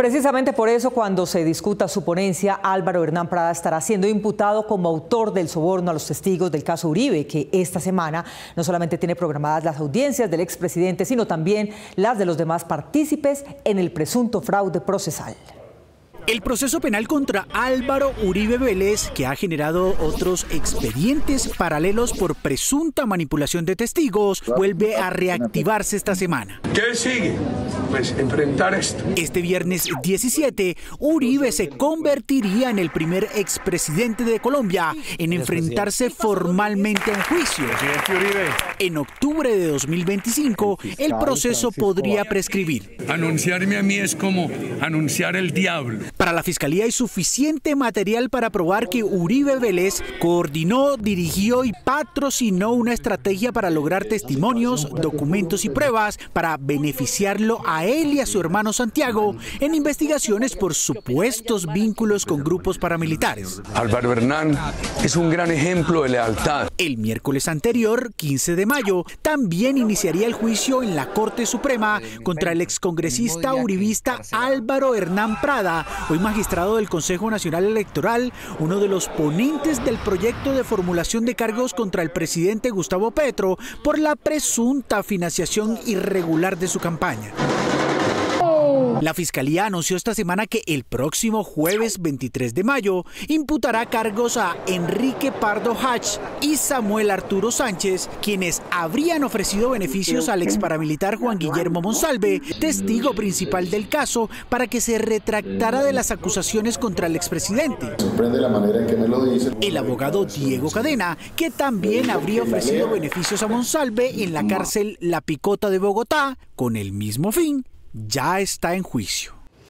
Precisamente por eso, cuando se discuta su ponencia, Álvaro Hernán Prada estará siendo imputado como autor del soborno a los testigos del caso Uribe, que esta semana no solamente tiene programadas las audiencias del expresidente, sino también las de los demás partícipes en el presunto fraude procesal. El proceso penal contra Álvaro Uribe Vélez, que ha generado otros expedientes paralelos por presunta manipulación de testigos, vuelve a reactivarse esta semana. ¿Qué sigue? Pues enfrentar esto. Este viernes 17, Uribe se convertiría en el primer expresidente de Colombia en enfrentarse formalmente a un juicio. En octubre de 2025, el proceso podría prescribir. Anunciarme a mí es como anunciar el diablo. Para la Fiscalía hay suficiente material para probar que Uribe Vélez coordinó, dirigió y patrocinó una estrategia para lograr testimonios, documentos y pruebas para beneficiarlo a él y a su hermano Santiago en investigaciones por supuestos vínculos con grupos paramilitares. Álvaro Hernán es un gran ejemplo de lealtad. El miércoles anterior, 15 de mayo, también iniciaría el juicio en la Corte Suprema contra el excongresista uribista Álvaro Hernán Prada, hoy magistrado del Consejo Nacional Electoral, uno de los ponentes del proyecto de formulación de cargos contra el presidente Gustavo Petro por la presunta financiación irregular de su campaña. La Fiscalía anunció esta semana que el próximo jueves 23 de mayo imputará cargos a Enrique Pardo Hach y Samuel Arturo Sánchez, quienes habrían ofrecido beneficios al exparamilitar Juan Guillermo Monsalve, testigo principal del caso, para que se retractara de las acusaciones contra el expresidente. Sorprende la manera en que me lo dice. El abogado Diego Cadena, que también habría ofrecido beneficios a Monsalve en la cárcel La Picota de Bogotá, con el mismo fin, ya está en juicio.